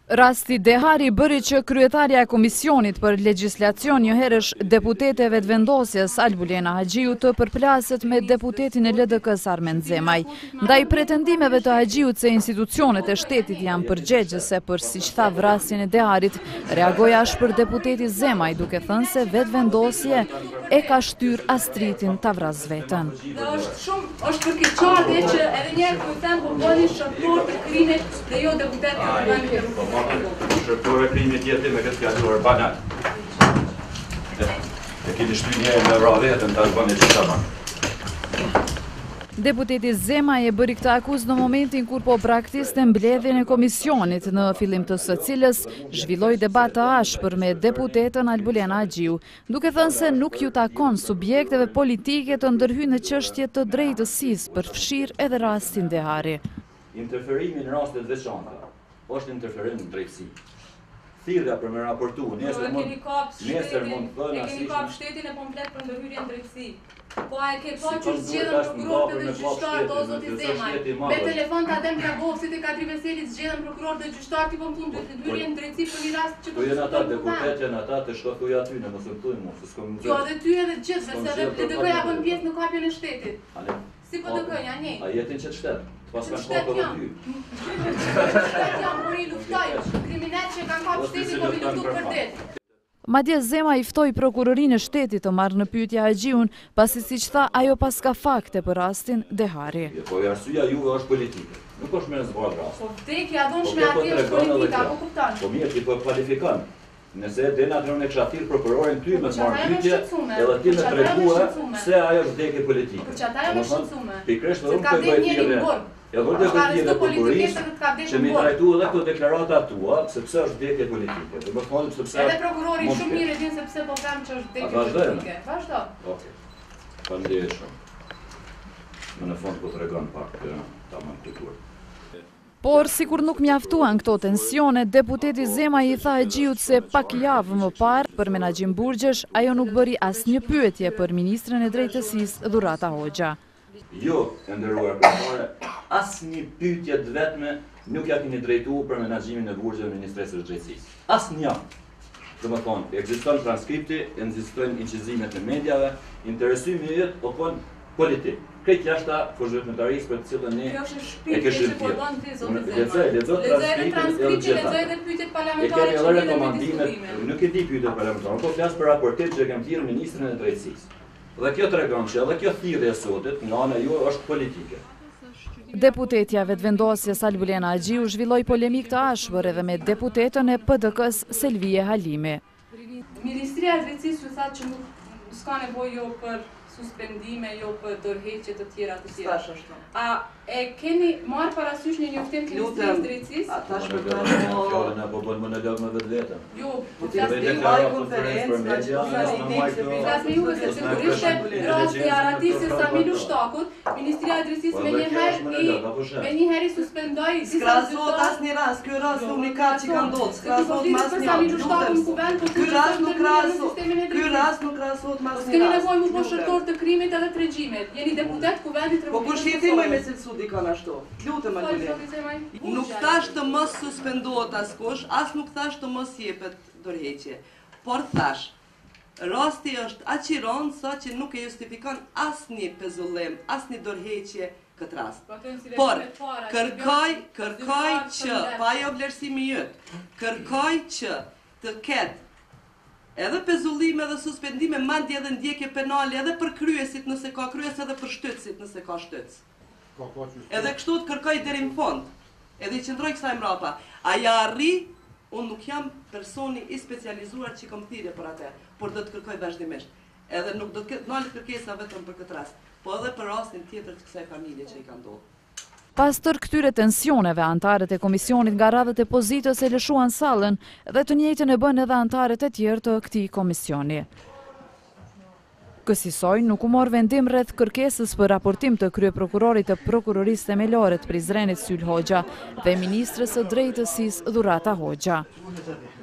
Rasti Dehari bëri që kryetarja e Komisionit për Legjislacion njëherësh deputeteve të vendosjes Albulena Haxhiu të përplaset me deputetin e LDK-s Armend Zemaj. Ndaj pretendimeve të Haxhiut se institucionet e shtetit janë përgjegjëse për, siç tha, vrasjen e Deharit, reagoi ashpër deputeti Zemaj, duke thënë se vetvendosje e ka shtyr Astritin ta vras veten. Është përkeqësisht që edhe një herë po them po bëni shërtor të krimit dhe jo deputet të parlamentit. Shërtore krimit jeti me këtë fjalluar banal. E keni shty një me vra vetën të bëni që të banë. Deputeti Zemaj e bëri këtë akuzë në momentin kur po praktiste mbledhjen e komisionit, në fillim të së cilës zhvilloi debat të ashpër me deputetën Albulena Haxhiu, duke thënë se nuk ju takon subjekteve politike të ndërhyjnë në çështje të drejtësisë, përfshirë edhe rastin Dehari. Interferimi në rastet veçanta është interferim në drejtësi. Thirrja për me raportu, nesër mund thënë e keni kap shtetin e komplet për ndërhyrje në drejtësi. Po a e ke pa që zgjedhën prokurorët dhe gjyqtarët o zoti Zemaj? Me telefon ta dem Kragovësit e Kadri Veselit zgjedhën prokurorët dhe gjyqtarët i po më thonë ndërhyrje në drejtësi për një rast që po janë ata deputet, janë ata të shkothuj aty, në mos e thuj mua, se s'kom. Jo, edhe ty edhe gjithë, se edhe LDK-ja bën pjesë në kapjen e shtetit. Si po LDK-ja, një? A jetin që të shtet? Pas kanë shkot edhe ty. Shtet janë, por i luftoj, kriminal që kanë kap shtetin po mi luftu për ditë. Madje Zemaj i ftoi prokurorinë e shtetit të marrë në pyetje Haxhiun, pasi siç tha ajo pas ka fakte për rastin Dehari. Po arsyeja juve është politike. Nuk është me zbardh rast. Po vdekja dhunshme atje është politika, apo kupton? Po mirë, ti po kvalifikon. Nëse dena dronë e kisha thirr prokurorin ty me marrë pyetje, edhe ti më treguar se ajo është vdekje politike. Po çata janë shqetësuar. Pikërisht unë po bëj thirrje. Ja vërtet do të jetë prokurorisë që mi trajtu edhe këto deklarata tua, sepse është vdekje politike. Do të thonë sepse edhe prokurori shumë mirë e din se pse po them që është vdekje politike. Vazhdo. Okej. Faleminderit shumë. Në fund po tregon pak tamam kulturë. Por, sikur nuk mjaftuan këto tensione, deputeti Zemaj i tha Haxhiut se pak javë më parë, për menaxhim burgjesh, ajo nuk bëri asnjë pyetje për ministren e drejtësisë Dhurata Hoxha. Jo, e nderuar kryetare, asnjë pyetje të vetme nuk ja keni drejtuar për menaxhimin e burgjeve të Ministrisë së Drejtësisë. Asnjë. Domethënë, ekziston transkripti, ekzistojnë incizimet në mediave, interesimi yt opon politik. Këtë jashta fushëmetarisë për të cilën ne e kishim thirrur. Lexoj edhe pyetjet parlamentare që lidhen me diskutimin. Nuk e di pyetjet parlamentare, po flas për raportet që kam thirrur ministrin e drejtësisë. Dhe kjo tregon që edhe kjo thirrje e sotit nga ana juaj është politike. Deputetja vetvendosjes Albulena Haxhiu zhvilloi polemik të ashpër edhe me deputetën e PDK-s Selvie Halimi. Ministria e Drejtësisë ju thatë që nuk s'ka nevojë jo për suspendime, jo për dorëheqje të tjera të tjera. A e keni marrë parasysh një njoftim të Ministrisë së Drejtësisë? Ata shpërndajnë fjalën apo bën monolog me vetveten. Jo, po flasni juve se sigurisht rasti Aratisë Sami Lushtakut, Ministria e Drejtësisë menjëherë suspendoi disa krahasot asnjë rast, ky rast unikat që ka ndodhur, krahasot me asnjë. Ky rast nuk krahasohet me asnjë. Keni nevojë më po shërtor të krimit edhe të regjimit. Jeni deputet kuvendit po kush jeti më me cilësu dikon ashtu? Lutem Albulena. Nuk thash të mos suspendohet askush, as nuk thash të mos jepet dorëheqje. Por thash, rasti është aq i rëndë sa që nuk e justifikon asnjë pezullim, asnjë dorëheqje këtë rast. Por kërkoj që pa jo vlerësimi yt, kërkoj që të ketë edhe pezullim edhe suspendime, madje edhe ndjekje penale edhe për kryesit nëse ka kryes, edhe për shtytësit nëse ka shtytës. Edhe kështu të kërkoj deri në fund. Edhe i qëndroj kësaj mrapa. A ja arri, unë nuk jam personi i specializuar që kam thirrje për atë, por do të kërkoj vazhdimisht. Edhe nuk do të ketë ndalë kërkesa vetëm për këtë rast, po edhe për rastin tjetër të kësaj familje që i ka ndodhur. Pas tër këtyre tensioneve, antarët e komisionit nga radhët e pozitës e lëshuan sallën dhe të njëjtën e bën edhe antarët e tjerë të këtij komisioni. Kësaj nuk u mor vendim rreth kërkesës për raportim të kryeprokurorit të prokurorisë themelore të Prizrenit Syl Hoxha dhe ministres së drejtësisë Dhurata Hoxha.